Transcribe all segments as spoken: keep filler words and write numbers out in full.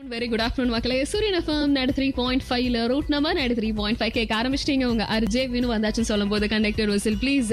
Very good afternoon மக்களே. Sooriyan FM ninety three point ஃபைவ்ல route number ninety three point five கேட்க ஆரம்பிச்சிட்டீங்க. உங்க அர்ஜே வினு வந்தாச்சுன்னு சொல்லும் போது கண்டக்டர் விசில் ப்ளீஸ்.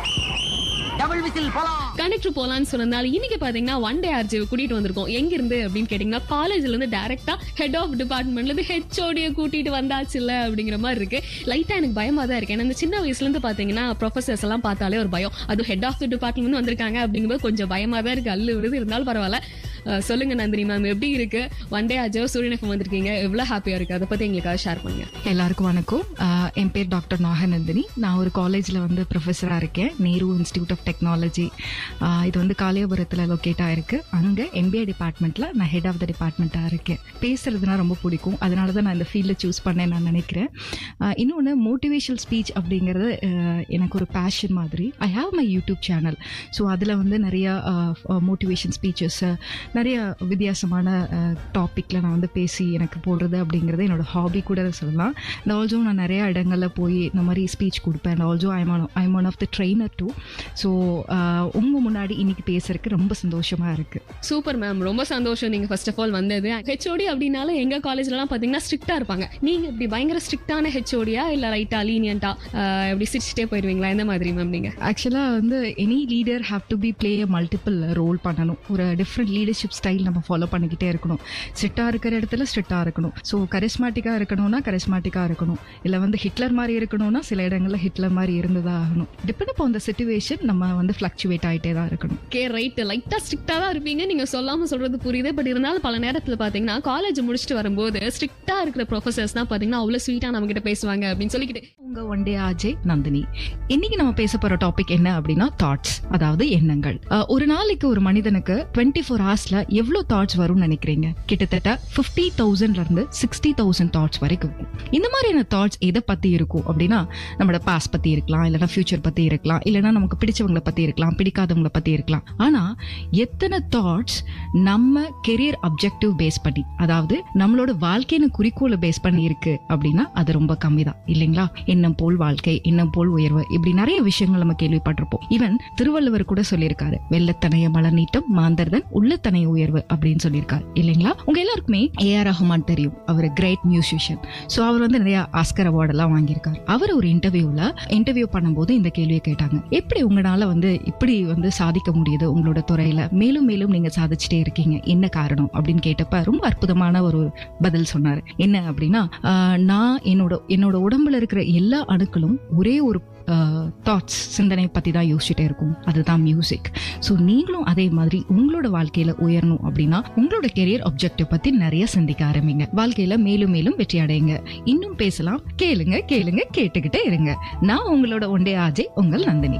கண்டக்டர் போலான்னு சொன்னதால இன்னைக்கு பாத்தீங்கன்னா ஒன் டே ஆர்ஜே கூட்டிட்டு வந்திருக்கோம். எங்க இருந்து அப்படின்னு கேட்டீங்கன்னா காலேஜ்ல இருந்து டைரக்டா ஹெட் ஆஃப் டிபார்ட்மெண்ட்ல இருந்து ஹெச்ஓடியை கூட்டிட்டு வந்தாச்சு இல்ல அப்படிங்கிற மாதிரி இருக்கு. லைட்டா எனக்கு பயமா தான் இருக்கு. ஏன்னா இந்த சின்ன வயசுல இருந்து பாத்தீங்கன்னா ப்ரொஃபசர்ஸ் எல்லாம் பார்த்தாலே ஒரு பயம். அது ஹெட் ஆஃப் தி டிபார்ட்மெண்ட் வந்திருக்காங்க அப்படிங்கும்போது கொஞ்சம் பயமா தான் இருக்கு. அல்லு விருது இருந்தாலும் பரவாயில்ல. சொல்லுங்க நந்தினி மேம், எப்படி இருக்கு one day RJ Sooriyan FM வந்திருக்கீங்க? எவ்வளவு ஹாப்பியா இருக்கு? அதை பத்தி எங்களுக்காக ஷேர் பண்ணுங்க. எல்லாருக்கும் வணக்கம். என் பேர் டாக்டர் நாகநந்தினி. நான் ஒரு காலேஜில் வந்து ப்ரொஃபஸராக இருக்கேன், நேரு இன்ஸ்டியூட் ஆஃப் டெக்னாலஜி. இது வந்து காளியபுரத்தில் லொக்கேட் ஆயிருக்கு. அங்கே எம்பிஏ டிபார்ட்மெண்ட்டில் நான் ஹெட் ஆஃப் த டிபார்ட்மெண்ட்டாக இருக்கேன். பேசுறதுனா ரொம்ப பிடிக்கும், அதனால தான் நான் இந்த ஃபீல்டில் சூஸ் பண்ணேன் நான் நினைக்கிறேன். இன்னொன்று, மோட்டிவேஷனல் ஸ்பீச் அப்படிங்கிறது எனக்கு ஒரு பேஷன் மாதிரி. I have my YouTube channel. So அதில் வந்து நிறையா மோட்டிவேஷன் ஸ்பீச்சஸ், நிறைய வித்தியாசமான டாப்பிக்கில் நான் வந்து பேசி எனக்கு போடுறது அப்படிங்கிறது என்னோடய ஹாபி கூட சொல்லலாம். அண்ட் ஆல்சோ நான் நிறைய இடங்களில் போய் இந்த மாதிரி ஸ்பீச் கொடுப்பேன். And also I'm on I'm one of the trainer too. So உங்கள் முன்னாடி இன்னைக்கு பேசுறதுக்கு ரொம்ப சந்தோஷமாக இருக்குது. சூப்பர் மேம், ரொம்ப சந்தோஷம் நீங்கள் ஃபர்ஸ்ட் ஆஃப் ஆல் வந்தது. ஹெச்ஓடி அப்படின்னால எங்கள் காலேஜ்லலாம் பார்த்தீங்கன்னா ஸ்ட்ரிக்டாக இருப்பாங்க. நீங்கள் இப்படி பயங்கர ஸ்ட்ரிக்டான ஹெச்ஓடியா இல்லை லைட்டாக லீனியண்டா எப்படி சிரிச்சிட்டே போயிடுவீங்களா? எந்த மாதிரி மேம் நீங்கள்? ஆக்சுவலாக வந்து any leader have to be play a multiple role பண்ணணும். ஒரு டிஃப்ரெண்ட் லீடர்ஷிப் ஸ்டைல் நம்ம ஃபாலோ பண்ணிக்கிட்டே இருக்கணும். ஸ்ட்ரிக்டாக இருக்கிற இடத்துல ஸ்ட்ரிக்டாக இருக்கணும். ஸோ கரிஸ்மாட்டிக்காக இருக்கணும்னா கரிஸ்மாட்டிக்காக இருக்கணும். இல்லை வந்து ஹிட்லர் மாதிரி இருக்கணும்னா சில இடங்களில் ஹிட்லர் மாதிரி இருந்துதான் ஆகணும். டிபெண்ட் அப்பான் த சிச்சுவேஷன் நம்ம வந்து ஃப்ளக்சுவேட் ஆகிட்டே தான் இருக்கணும். கே ரைட், லைட்டாக ஸ்ட்ரிக்டாக தான் இருப்பீங்க. நீங்கள் சொல்லாமல் சொல்கிறது புரியுது. பட் இருந்தாலும் பல நேரத்தில் பார்த்தீங்கன்னா காலேஜ் முடிச்சுட்டு வரும்போது ஸ்ட்ரிக்டாக இருக்கிற ப்ரொஃபசர்ஸ் தான் பார்த்தீங்கன்னா அவ்வளோ ஸ்வீட்டாக நம்ம கிட்ட பேசுவாங்க அப்படின்னு சொல்லிக்கிட்டு. உங்கள் ஒன் டே ஆர்ஜே நந்தினி. இன்னைக்கு நம்ம பேச போகிற டாபிக் என்ன அப்படின்னா தாட்ஸ், அதாவது எண்ணங்கள். ஒரு நாளைக்கு ஒரு மனிதனுக்கு டுவெண்ட்டி ஃபோர் ஹவர்ஸ்ல எவ்வளவு தாட்ஸ் வரும்னு நினைக்கிறீங்க? கிட்டத்தட்ட பிப்டி தௌசண்ட்ல இருந்து சிக்ஸ்டி தௌசண்ட் தாட்ஸ் வரைக்கும் இருக்கும். இந்த மாதிரியான தாட்ஸ் எதை பத்தி இருக்கும் அப்படின்னா, நம்மளோட பாஸ்ட் பத்தி இருக்கலாம், இல்லைன்னா ஃபியூச்சர் பத்தி இருக்கலாம், இல்லைன்னா நமக்கு பிடிச்சவங்களை பத்தி இருக்கலாம், பிடிக்காதவங்களை பத்தி இருக்கலாம். ஆனா எத்தனை தாட்ஸ் நம்ம கெரியர் அப்ஜெக்டிவ் பேஸ் பண்ணி, அதாவது நம்மளோட வாழ்க்கையின் குறிக்கோளை பேஸ் பண்ணி இருக்கு அப்படின்னா அது ரொம்ப கம்மி தான் இல்லைங்களா? எண்ணம் போல் வாழ்க்கை, எண்ணம் போல் உயர்வு, இப்படி நிறைய விஷயங்கள் நம்ம கேள்விப்பட்டிருப்போம். ஈவன் திருவள்ளுவர் கூட சொல்லியிருக்காரு, வெள்ளத்தனைய மலர் நீட்டம் மாந்தர்தன் உள்ளத்தனைய உயர்வு அப்படின்னு சொல்லியிருக்காரு இல்லைங்களா? உங்க எல்லாருக்குமே ஏ ஆர் ரஹ்மான் தெரியும். அவர் கிரேட் மியூசிஷியன். ஸோ அவர் வந்து நிறைய ஆஸ்கர் அவார்ட் எல்லாம் வாங்கியிருக்காரு. அவர் ஒரு இன்டர்வியூல இன்டர்வியூ பண்ணும்போது இந்த கேள்வியை கேட்டாங்க, எப்படி உங்களால வந்து இப்படி வந்து சாதிக்க முடியுது உங்களோட துறையில, மேலும் மேலும் நீங்க சாதிச்சுட்டே இருக்கீங்க, என்ன காரணம் அப்படின்னு கேட்டப்ப ரொம்ப அற்புதமான ஒரு பதில் சொன்னாரு. என்ன அப்படின்னா, நான் என்னோட என்னோட உடம்புல இருக்கிற எல்லா அணுக்களும் ஒரே ஒரு தாட்ஸ், சிந்தனை பத்தி தான் யோசிச்சுட்டே இருக்கும், அதுதான் மியூசிக். ஸோ நீங்களும் அதே மாதிரி உங்களோட வாழ்க்கையில உயரணும் அப்படின்னா உங்களோட கெரியர் ஆப்ஜெக்டிவ் பத்தி நிறைய சிந்திக்க ஆரம்பிங்க. வாழ்க்கையில மேலும் மேலும் வெற்றி அடையுங்க. இன்னும் பேசலாம், கேளுங்க கேளுங்க கேட்டுக்கிட்டே இருங்க. நான் உங்களோட ஒன் டே ஆர்ஜே உங்கள் நந்தினி.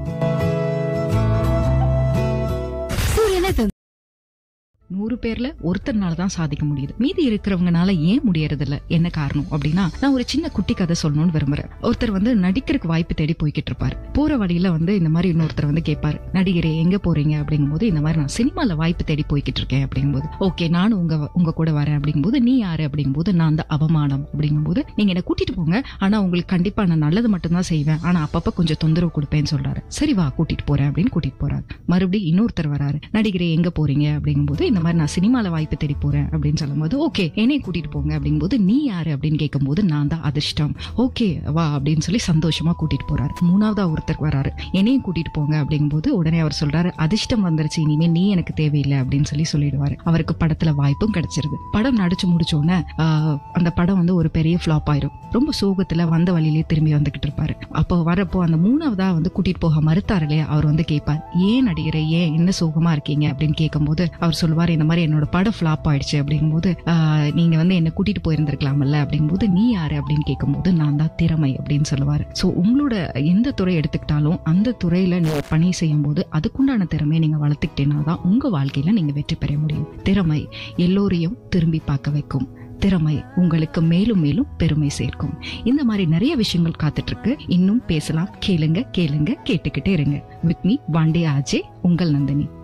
நூறு பேர்ல ஒருத்தர்னால தான் சாதிக்க முடியுது, மீதி இருக்கிறவங்கனால ஏன் முடியறது இல்ல? என்ன காரணம் அப்படின்னா, நான் ஒரு சின்ன குட்டி கதை சொல்லணும்னு விரும்புறேன். ஒருத்தர் வந்து நடிக்கிறதுக்கு வாய்ப்பு தேடி போய்கிட்டு இருப்பாரு. போற வழியில வந்து இந்த மாதிரி இன்னொருத்தர் வந்து கேட்பாரு, நடிகரே எங்க போறீங்க அப்படிங்கும் போது, இந்த மாதிரி நான் சினிமால வாய்ப்பு தேடி போய்கிட்டு இருக்கேன் அப்படிங்கும்போது, ஓகே நானும் உங்க உங்க கூட வரேன் அப்படிங்கும்போது, நீ யாரு அப்படிங்கும்போது, நான் அந்த அவமானம் அப்படிங்கும்போது, நீங்க என்ன கூட்டிட்டு போங்க, ஆனா உங்களுக்கு கண்டிப்பா நான் நல்லது மட்டும் தான் செய்வேன், ஆனா அப்பப்ப கொஞ்சம் தொந்தரவு கொடுப்பேன்னு சொல்றாரு. சரி வா கூட்டிட்டு போறேன் அப்படின்னு கூட்டிட்டு போறாரு. மறுபடியும் இன்னொருத்தர் வராரு, நடிகரே எங்க போறீங்க அப்படிங்கும்போது, இந்த மாதிரி நான் சினிமால வாய்ப்பு தேடி போறேன் அப்படின்னு சொல்லும் போது, ஓகே என்னை கூட்டிட்டு போங்க அப்படிங்கும்போது, நீ யாரு அப்படின்னு கேட்கும் போது, நான் தான் அதிர்ஷ்டம், ஓகே வா அப்படின்னு சொல்லி சந்தோஷமா கூட்டிட்டு போறாரு. மூணாவதா ஒருத்தர் வராரு, என்னையும் கூட்டிட்டு போங்க அப்படிங்கும்போது, உடனே அவர் சொல்றாரு, அதிர்ஷ்டம் வந்துருச்சு, இனிமே நீ எனக்கு தேவையில்லை அப்படின்னு சொல்லி சொல்லிடுவாரு. அவருக்கு படத்துல வாய்ப்பும் கிடைச்சிருது. படம் நடிச்சு முடிச்சோன்னே அந்த படம் வந்து ஒரு பெரிய ஃபிளாப் ஆயிரும். ரொம்ப சோகத்துல வந்த வழியிலேயே திரும்பி வந்துகிட்டு இருப்பாரு. அப்போ வரப்போ அந்த மூணாவதா வந்து கூட்டிட்டு போக மறுத்தாரு இல்லையா, அவர் வந்து கேட்பார், ஏன் நடிகரை, ஏன் என்ன சோகமா இருக்கீங்க அப்படின்னு கேட்கும் போது, அவர் சொல்லுவார், இந்த மாதிரி என்னோட படம் ஃபிளாப் ஆயிடுச்சு அப்படிங்கும்போது, நீங்க வந்து என்ன கூட்டிட்டு போயிருந்திருக்கலாம்ல அப்படிங்கும்போது, நீ யாரு அப்படின்னு கேட்கும்போது, நான் தான் திறமை அப்படின்னு சொல்லுவாரு. சோ உங்களோட எந்த துறை எடுத்துக்கிட்டாலும் அந்த துறையில நீங்க பணி செய்யும் போது அதுக்குண்டான திறமையை நீங்க வளர்த்துக்கிட்டேன்னா தான் உங்க வாழ்க்கையில நீங்க வெற்றி பெற முடியும். திறமை எல்லோரையும் திரும்பி பார்க்க வைக்கும். திறமை உங்களுக்கு மேலும் மேலும் பெருமை சேர்க்கும். இந்த மாதிரி நிறைய விஷயங்கள் காத்துட்டு இருக்கு. இன்னும் பேசலாம், கேளுங்க கேளுங்க கேட்டுக்கிட்டே இருங்க. With me one day RJ உங்கள் நந்தினி.